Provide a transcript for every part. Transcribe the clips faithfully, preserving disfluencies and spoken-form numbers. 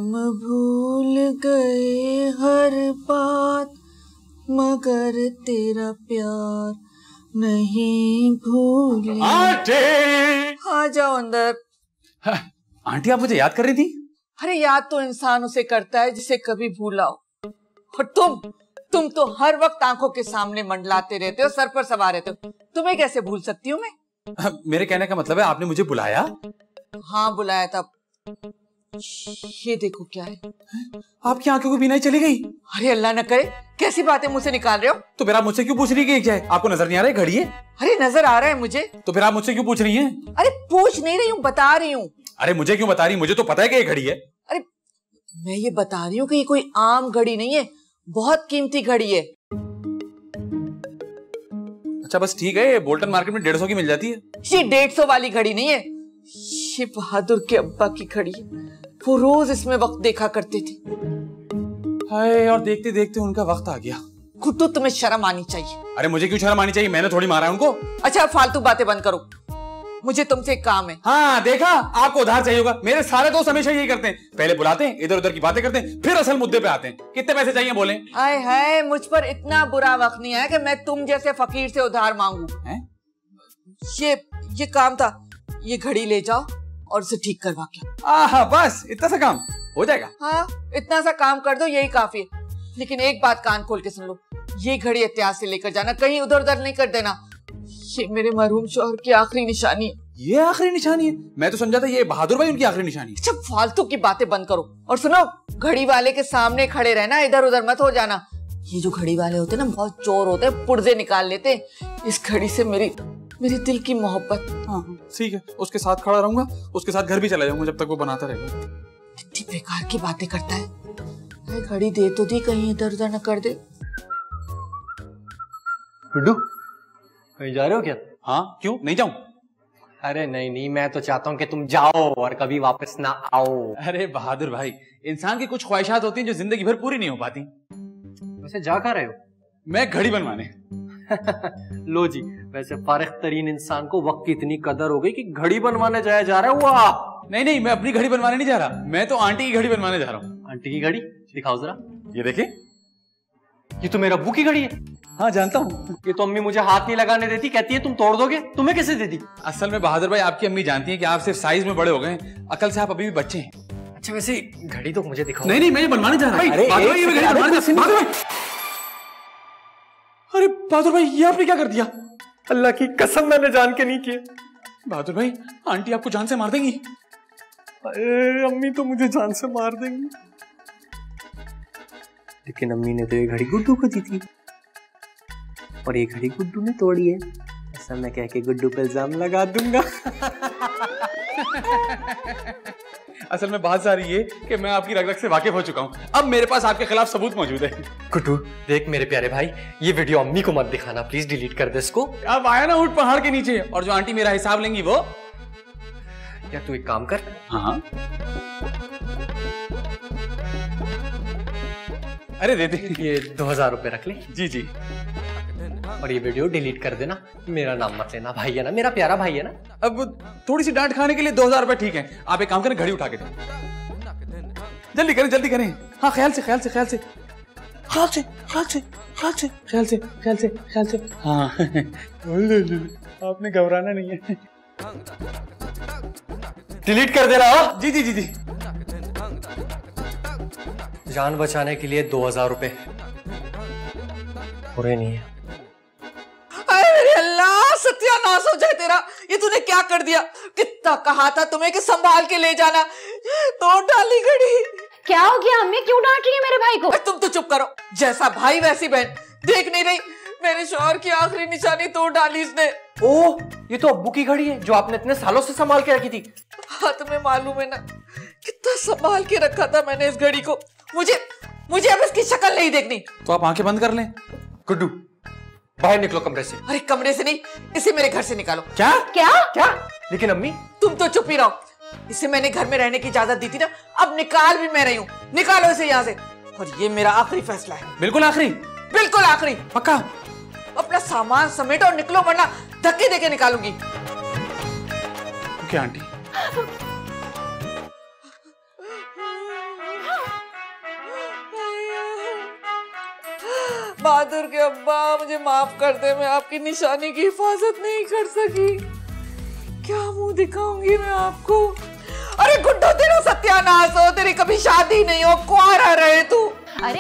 हम भूल गए हर बात मगर तेरा प्यार नहीं भूले। आंटी! आ जाओ अंदर। हाँ, आंटी आप मुझे याद कर रही थी? अरे याद तो इंसान उसे करता है जिसे कभी भूला हो। और तुम तुम तो हर वक्त आंखों के सामने मंडलाते रहते हो, सर पर सवार रहते हो। तुम्हें कैसे भूल सकती हूँ मैं? मेरे कहने का मतलब है आपने मुझे बुलाया? हाँ बुलाया था। ये देखो क्या है। आपकी आंखों की बीनाई चली गई? अरे अल्लाह न करे, कैसी बातें मुझसे निकाल रहे हो? तो फिर आप मुझसे क्यों पूछ रही है कि क्या है? आपको नजर नहीं आ रहा है घड़ी है? अरे नजर आ रहा है मुझे। तो फिर आप मुझसे क्यों पूछ रही हैं? अरे पूछ नहीं रही हूँ, बता रही हूँ। अरे मुझे क्यों बता रही? मुझे तो पता है कि ये घड़ी है। अरे मैं ये बता रही हूँ कि ये कोई आम घड़ी नहीं है, बहुत कीमती घड़ी है। अच्छा बस ठीक है, ये बोल्टन मार्केट में डेढ़ सौ की मिल जाती है। ये डेढ़ सौ वाली घड़ी नहीं है, ये बहादुर के अब्बा की घड़ी है। वो रोज इसमें वक्त देखा करते थे। हाय, और देखते देखते उनका वक्त आ गया। गुड्डू तुम्हें शर्म आनी चाहिए। अरे मुझे क्यों शर्म आनी चाहिए? मैंने थोड़ी मारा है उनको। अच्छा फालतू बातें बंद करो, मुझे तुमसे एक काम है। हाँ देखा, आपको उधार चाहिए होगा। मेरे सारे दोस्त हमेशा यही करते हैं, पहले बुलाते हैं, इधर उधर की बातें करते हैं, फिर असल मुद्दे पे आते हैं। कितने पैसे चाहिए बोले? आए हाय, मुझ पर इतना बुरा वक्त नहीं है कि मैं तुम जैसे फकीर से उधार मांगू। ये ये काम था, ये घड़ी ले जाओ और उसे ठीक करवा के। आहा, बस इतना सा काम हो जाएगा? हाँ इतना सा काम कर दो, यही काफी है। लेकिन एक बात कान खोल के सुन लो, ये घड़ी एहतियात से लेकर जाना, कहीं उधर उधर नहीं कर देना। ये मेरे मरहूम शौहर की आखिरी निशानी है। ये आखिरी निशानी है? मैं तो समझा था ये बहादुर भाई उनकी आखिरी निशानी है। अच्छा फालतू की बातें बंद करो और सुनो, घड़ी वाले के सामने खड़े रहना, इधर उधर मत हो जाना। ये जो घड़ी वाले होते हैं ना, बहुत चोर होते हैं, पुर्जे निकाल लेते हैं। इस घड़ी से मेरी मेरे दिल की मोहब्बत। हाँ ठीक है, उसके साथ खड़ा रहूंगा, उसके साथ घर भी चला जाऊंगा जब तक वो बनाता रहेगा। कितनी बेकार की बातें करता है। घड़ी दे तो दी, कहीं इधर उधर न कर दे। गुड्डू कहीं जा रहे हो क्या? हाँ क्यों नहीं जाऊं? अरे नहीं नहीं, मैं तो चाहता हूँ कि तुम जाओ और कभी वापस ना आओ। अरे बहादुर भाई, इंसान की कुछ ख्वाहिशात होती हैं जो जिंदगी भर पूरी नहीं हो पाती। वैसे जा कहाँ रहे हो? मैं घड़ी बनवाने। लो जी, वैसे फारिग तरीन इंसान को वक्त की इतनी कदर हो गई कि घड़ी बनवाने जाया जा रहा है। वाह! नहीं नहीं, मैं अपनी घड़ी बनवाने नहीं जा रहा, मैं तो आंटी की घड़ी बनवाने जा रहा हूँ। आंटी की घड़ी दिखाओ जरा। ये देखे, ये तो मेरा अब्बू की घड़ी है। हाँ जानता हूँ। ये तो अम्मी मुझे हाथ नहीं लगाने देती, कहती है तुम तोड़ दोगे। तुम्हें कैसे दे दी? असल में बहादुर भाई, आपकी अम्मी जानती है कि आप सिर्फ साइज में बड़े हो गए, अकल से आप अभी भी बच्चे हैं। अच्छा वैसे घड़ी तो मुझे दिखाओ। नहीं नहीं, मैं ये बनवाने जा रहा हूँ। अरे बहादुर भाई, ये घड़ी बनवाने जा रहा हूँ। अरे बहादुर भाई, ये आपने क्या कर दिया? अल्लाह की कसम मैंने जान के नहीं किया। बहादुर भाई, आंटी आपको जान से मार देंगी। अरे अम्मी तो मुझे जान से मार देंगी। लेकिन अम्मी ने तो ये घड़ी गुड्डू को दी थी और ये घड़ी गुड्डू ने तोड़ी है। ऐसा मैं कह के गुड्डू पे इल्जाम लगा दूंगा। असल में बात सारी ये कि मैं आपकी रग रग से वाकिफ हो चुका हूँ, अब मेरे पास आपके खिलाफ सबूत मौजूद है। गुड्डू देख मेरे प्यारे भाई, ये वीडियो अम्मी को मत दिखाना प्लीज, डिलीट कर दे इसको। अब आया ना ऊंट पहाड़ के नीचे, और जो आंटी मेरा हिसाब लेंगी वो। या तू एक काम कर। हाँ अरे दे दे, ये दो हजार रुपए रख ले। जी जी। और ये वीडियो डिलीट कर देना, मेरा नाम मत लेना, भाई है ना, मेरा प्यारा भाई है ना। अब थोड़ी सी डांट खाने के लिए दो हजार रुपए ठीक है। आप एक काम करें, घड़ी उठा के दें। जल्दी करें जल्दी करें। हाँ ख्याल से ख्याल से ख्याल से ख्याल से ख्याल से ख्याल से ख्याल से ख्याल से ख्याल से हाँ आपने घबराना नहीं है। डिलीट कर दे रहा हो? जी जी जी जी। जान बचाने के लिए दो हजार रुपए पूरे नहीं है। अरे अल्लाह, सत्यानाश हो जाए तेरा। ये तूने क्या कर दिया? कितना कहा था तुम्हें कि संभाल के ले जाना, तोड़ डाली घड़ी। क्या हो गया अम्मी, क्यों डांट रही है मेरे भाई को? तुम तो चुप करो, जैसा भाई वैसी बहन। देख नहीं रही, मेरे शौहर की आखिरी निशानी तोड़ डाली इसने। ओह, ये तो अब्बू की घड़ी है जो आपने इतने सालों से संभाल के रखी थी। हाँ तुम्हें मालूम है ना, कितना संभाल के रखा था मैंने इस घड़ी को। मुझे मुझे अब इसकी शक्ल नहीं देखनी। तो आप आंखें बंद कर लें। गुड्डू बाहर निकलो कमरे से। अरे कमरे से नहीं, इसे मेरे घर से निकालो। क्या क्या क्या? लेकिन अम्मी तुम तो चुप ही रहो। इसे मैंने घर में रहने की इजाजत दी थी ना, अब निकाल भी मैं रही हूँ। निकालो इसे यहाँ से, और ये मेरा आखिरी फैसला है। बिल्कुल आखिरी? बिल्कुल आखिरी। पक्का? अपना सामान समेटो और निकलो, वरना धक्के देके निकालूंगी। Okay aunty. बहादुर के अब्बा, मुझे माफ कर दे, मैं आपकी निशानी की हिफाजत नहीं कर सकी। क्या मुंह दिखाऊंगी मैं आपको? अरे गुड्डू, तेरा सत्यानाश हो, तेरी कभी शादी नहीं हो, कुंवारा रहे तू। अरे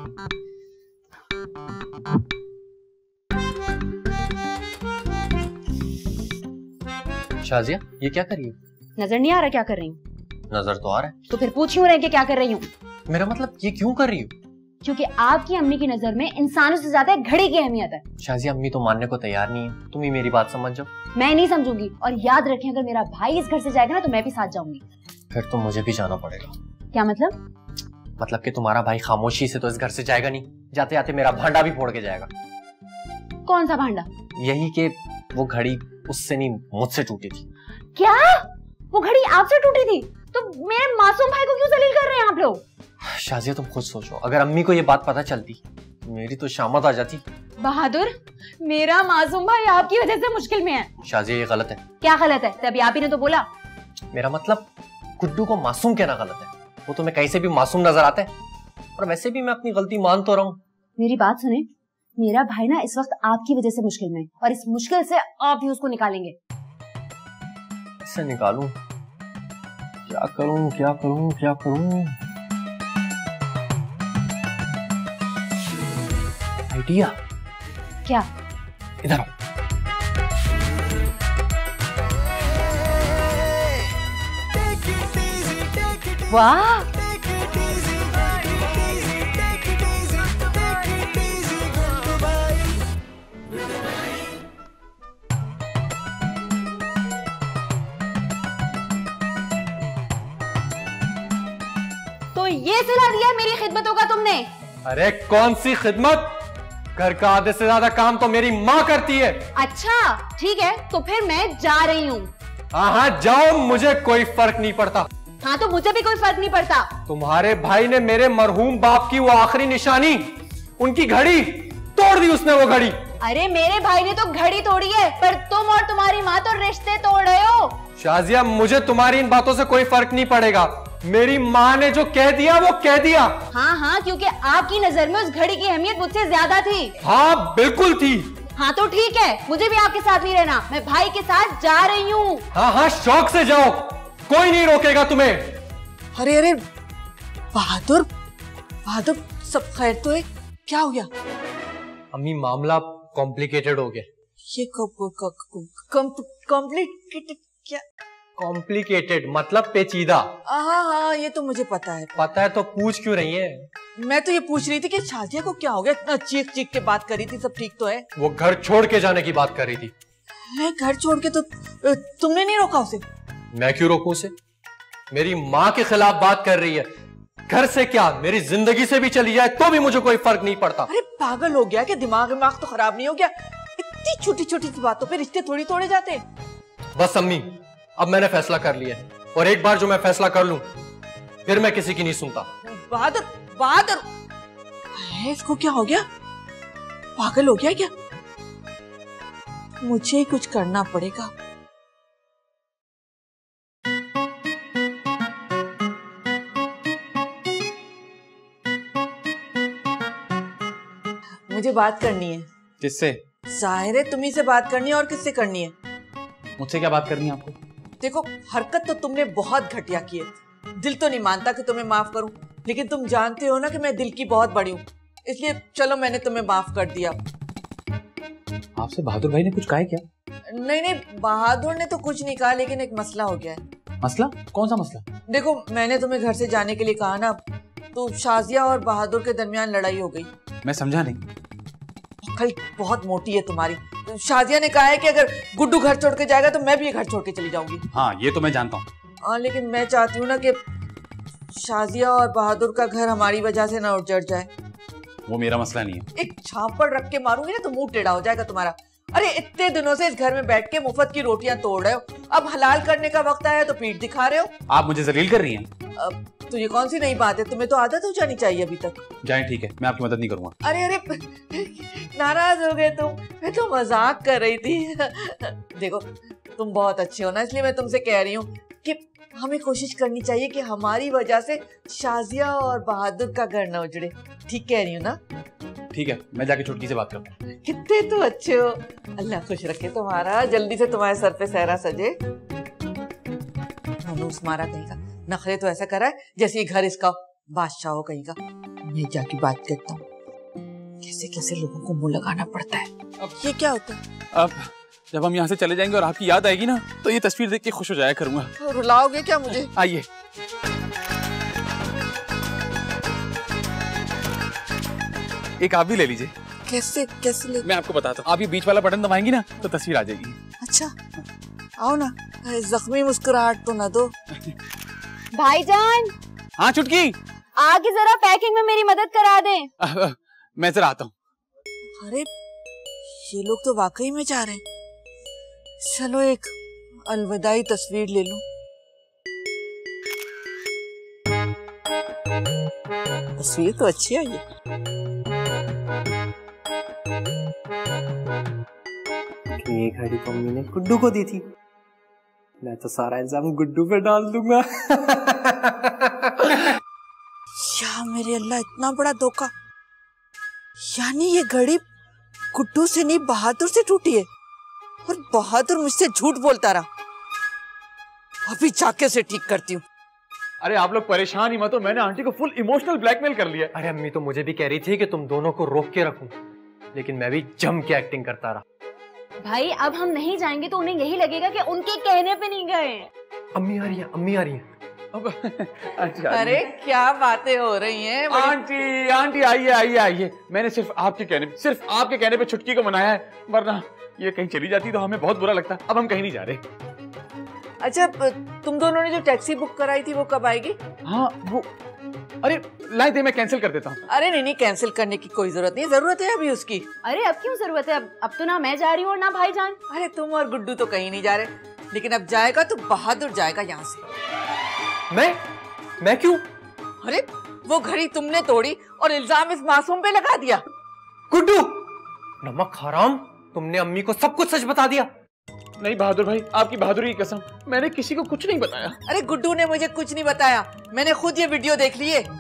शाजिया, ये क्या कर रही हो? नजर नहीं आ रहा क्या कर रही हूँ? नजर तो आ रहा है। तो फिर पूछ क्यों रहे कि क्या कर रही हूँ? मेरा मतलब ये क्यों कर रही हो? क्योंकि आपकी अम्मी की नजर में इंसानों से ज्यादा घड़ी की अहमियत है। शाजिया, अम्मी तो मानने को तैयार नहीं है, तुम ही मेरी बात समझ जाओ। मैं नहीं समझूंगी, और याद रखें अगर मेरा भाई इस घर से जाएगा ना तो मैं भी साथ जाऊंगी। फिर तो मुझे भी जाना पड़ेगा। क्या मतलब? मतलब कि तुम्हारा भाई खामोशी से तो इस घर से जाएगा नहीं, जाते जाते मेरा भांडा भी फोड़ के जाएगा। कौन सा भांडा? यही कि वो घड़ी उससे नहीं मुझसे टूटी थी। क्या? वो घड़ी आपसे टूटी थी? तो मेरे मासूम भाई को क्यों जलील कर रहे हैं आप लोग? शाजिया, तुम खुद सोचो, अगर अम्मी को ये बात पता चलती मेरी तो शामत आ जाती। बहादुर, मेरा मासूम भाई आपकी वजह से मुश्किल में है। शाजिया, ये गलत है। क्या गलत है? तभी आप ही ने तो बोला। मेरा मतलब गुड्डू को मासूम कहना गलत है, वो तुम्हें कहीं से भी मासूम नजर आता है, और वैसे भी मैं अपनी गलती मान तो रहा हूँ। मेरी बात सुने, मेरा भाई ना इस वक्त आपकी वजह से मुश्किल में है, और इस मुश्किल से आप ही उसको निकालेंगे। इससे निकालूं? क्या करूं क्या करूं क्या करूं? आइडिया। क्या? इधर आओ। वाह, तो ये सिला दिया मेरी खिदमतों का तुमने? अरे कौन सी खिदमत? घर का आधे से ज्यादा काम तो मेरी माँ करती है। अच्छा ठीक है, तो फिर मैं जा रही हूँ। हाँ हाँ जाओ, मुझे कोई फर्क नहीं पड़ता। हाँ तो मुझे भी कोई फर्क नहीं पड़ता। तुम्हारे भाई ने मेरे मरहूम बाप की वो आखिरी निशानी, उनकी घड़ी तोड़ दी उसने। वो घड़ी, अरे मेरे भाई ने तो घड़ी तोड़ी है, पर तुम और तुम्हारी माँ तो रिश्ते तोड़ रहे हो। शाजिया, मुझे तुम्हारी इन बातों से कोई फर्क नहीं पड़ेगा। मेरी माँ ने जो कह दिया वो कह दिया। हाँ हाँ, क्योंकि आपकी नजर में उस घड़ी की अहमियत मुझसे ज्यादा थी। हाँ बिल्कुल थी। हाँ तो ठीक है, मुझे भी आपके साथ नहीं रहना, मैं भाई के साथ जा रही हूँ। हाँ हाँ शौक से जाओ, कोई नहीं रोकेगा तुम्हें। अरे अरे बहादुर, बहादुर सब खैर तो है? क्या हो गया? अम्मी, मामला कॉम्प्लिकेटेड हो गया। ये कॉम्प्लिकेटेड? क्या कॉम्प्लिकेटेड मतलब पेचीदा। हाँ हाँ, ये तो मुझे पता है। पता है तो पूछ क्यों रही है? मैं तो ये पूछ रही थी कि शाजिया को क्या हो गया, इतना चीख चीख के बात करी थी, सब ठीक तो है? वो घर छोड़ के जाने की बात कर रही थी। है, घर छोड़ के? तो तुमने नहीं रोका उसे? मैं क्यों रोकूं उसे? मेरी माँ के खिलाफ बात कर रही है। घर से क्या, मेरी जिंदगी से भी चली जाए तो भी मुझे कोई फर्क नहीं पड़ता। अरे पागल हो गया क्या? दिमाग दिमाग तो खराब नहीं हो गया? इतनी छोटी छोटी सी बातों पे रिश्ते थोड़ी तोड़े जाते हैं। बस अम्मी, अब मैंने फैसला कर लिया है, और एक बार जो मैं फैसला कर लूं फिर मैं किसी की नहीं सुनता। बहादुर, बहादुर, इसको क्या हो गया? पागल हो गया क्या? मुझे ही कुछ करना पड़ेगा। मुझे बात करनी है। किससे? जाहिर है तुम्ही से बात करनी है, और किससे करनी है? मुझसे क्या बात करनी है आपको? देखो, हरकत तो तुमने बहुत घटिया की है। दिल तो नहीं मानता कि तुम्हें माफ करूं, लेकिन तुम जानते हो ना कि मैं दिल की बहुत बड़ी हूँ, इसलिए चलो मैंने तुम्हें माफ कर दिया। आपसे बहादुर भाई ने कुछ कहा है क्या? नहीं नहीं, बहादुर ने तो कुछ नहीं कहा, लेकिन एक मसला हो गया है। मसला? कौन सा मसला? देखो, मैंने तुम्हें घर से जाने के लिए कहा ना, तो शाजिया और बहादुर के दरमियान लड़ाई हो गई। मैं समझा नहीं। अकल बहुत मोटी है तुम्हारी। शाजिया ने कहा है कि अगर गुड्डू घर छोड़ के जाएगा तो मैं भी ये घर छोड़ के चली जाऊंगी। हाँ ये तो मैं जानता हूँ। हाँ, लेकिन मैं चाहती हूँ ना कि शाजिया और बहादुर का घर हमारी वजह से ना उजड़ जाए। वो मेरा मसला नहीं है। एक छापड़ रख के मारूंगी ना तो मुंह टेढ़ा हो जाएगा तुम्हारा। अरे इतने दिनों से इस घर में बैठ के मुफ्त की रोटियां तोड़ रहे हो, अब हलाल करने का वक्त आया तो पीठ दिखा रहे हो। आप मुझे जलील कर रही हैं। अब तो ये कौन सी नई बात है? तुम्हें तो आदत हो जानी चाहिए अभी तक। जाए ठीक है, मैं आपकी मदद नहीं करूंगा। अरे अरे नाराज हो गए तुम? मैं तो मजाक कर रही थी। देखो, तुम बहुत अच्छे हो ना, इसलिए मैं तुमसे कह रही हूँ कि हमें कोशिश करनी चाहिए कि हमारी वजह से शाजिया और बहादुर का घर न उजड़े। ठीक कह रही हूँ ना? ठीक है, मैं जाके छुटकी से बात करता हूँ। कितने तो अच्छे हो, अल्लाह खुश रखे तुम्हारा, जल्दी से तुम्हारे सर पे सहरा सजे। मनूस मारा कहीं का, नखरे तो ऐसा करा है जैसे ये घर इसका बादशाह हो कहीं का। मैं जाके बात करता हूँ, कैसे कैसे लोगों को मुंह लगाना पड़ता है। अब ये क्या होता है? अब जब हम यहाँ से चले जाएंगे और आपकी याद आएगी ना, तो ये तस्वीर देख के खुश हो जाया करूंगा। तो रुलाओगे क्या मुझे? आइए। एक आप भी ले लीजिए। कैसे कैसे ले? मैं आपको बताता हूँ, आप ये बीच वाला बटन दबाएंगी ना तो तस्वीर आ जाएगी। अच्छा आओ ना, जख्मी मुस्कुराहट तो ना दो। भाईजान। हाँ छुटकी, आगे जरा पैकिंग में मेरी मदद करा दें। मैं जरा आता हूँ। अरे ये लोग तो वाकई में जा रहे हैं। चलो एक अलविदाई तस्वीर ले लूं। तस्वीर तो अच्छी है ये। ये घड़ी तो अम्मी ने गुड्डू को दी थी, मैं तो सारा इल्जाम गुड्डू पे डाल दूंगा। या मेरे अल्लाह, इतना बड़ा धोखा। यानी ये घड़ी गुड्डू से नहीं बहादुर से टूटी है, और बहादुर मुझसे झूठ बोलता रहा। अभी जाके से ठीक करती हूँ। अरे आप लोग परेशान ही मत हो, मैंने आंटी को फुल इमोशनल ब्लैकमेल कर लिया। अरे अम्मी तो मुझे भी कह रही थी कि तुम दोनों को रोक के रखूं, लेकिन मैं भी जम के एक्टिंग करता रहा। भाई अब हम नहीं जाएंगे तो उन्हें यही लगेगा कि उनके कहने पे नहीं गए। अम्मी आ रही है, अम्मी आ रही है। अब अच्छा, अरे क्या बातें हो रही हैं? आंटी आंटी आइए आइए आइए, मैंने सिर्फ आपके कहने सिर्फ आपके कहने पे छुटकी को मनाया है, वरना ये कहीं चली जाती तो हमें बहुत बुरा लगता। अब हम कहीं नहीं जा रहे। अच्छा तुम दोनों ने जो टैक्सी बुक कराई थी वो कब आएगी? हाँ वो, अरे लाई दे, मैं कैंसिल कर देता हूँ। अरे नहीं नहीं, कैंसिल करने की कोई जरूरत नहीं, जरूरत है अभी उसकी। अरे अब क्यों जरूरत है? अब अब तो ना मैं जा रही हूँ और ना भाईजान। अरे तुम और गुड्डू तो कहीं नहीं जा रहे, लेकिन अब जाएगा तो बहादुर जाएगा यहाँ से। मैं मैं क्यों? अरे वो घड़ी तुमने तोड़ी और इल्जाम इस मासूम पे लगा दिया। गुड्डू नमक हराम, तुमने अम्मी को सब कुछ सच बता दिया। नहीं बहादुर भाई, आपकी बहादुरी की कसम, मैंने किसी को कुछ नहीं बताया। अरे गुड्डू ने मुझे कुछ नहीं बताया, मैंने खुद ये वीडियो देख ली है।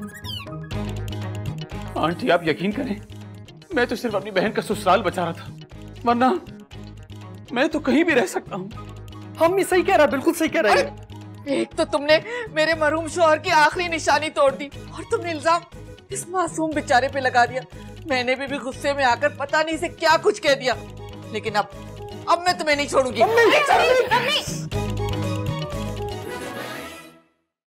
आंटी आप यकीन करें, मैं तो सिर्फ अपनी बहन का ससुराल बचा रहा था, वरना मैं तो कहीं भी रह सकता हूँ। हम भी सही कह रहा, बिल्कुल सही कह रहा है। एक तो तुमने मेरे मरहूम शौहर की आखिरी निशानी तोड़ दी, और तुमने इल्जाम इस मासूम बेचारे पे लगा दिया। मैंने भी, भी गुस्से में आकर पता नहीं से क्या कुछ कह दिया, लेकिन अब अब मैं तुम्हें नहीं छोड़ूंगी। नहीं, नहीं, नहीं, नहीं।